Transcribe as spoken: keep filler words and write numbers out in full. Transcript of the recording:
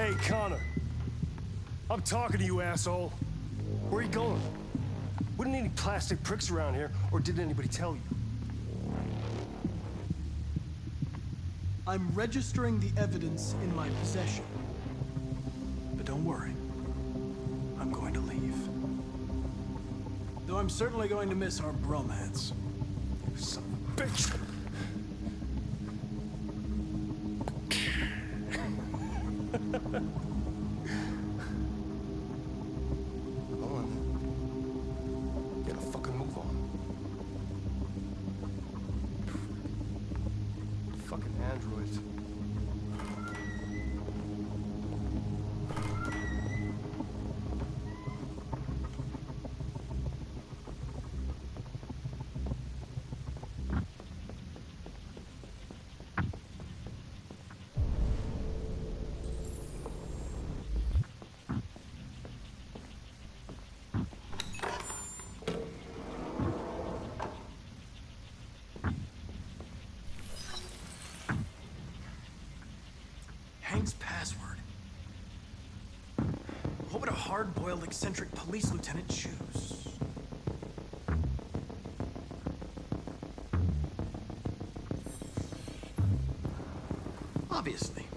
Hey, Connor. I'm talking to you, asshole. Where are you going? Wouldn't any plastic pricks around here, or did anybody tell you? I'm registering the evidence in my possession. But don't worry. I'm going to leave. Though I'm certainly going to miss our bromance. You son of a bitch! Go on. Gotta fucking move on. Fucking androids. Hank's password. What would a hard-boiled, eccentric police lieutenant choose? Obviously.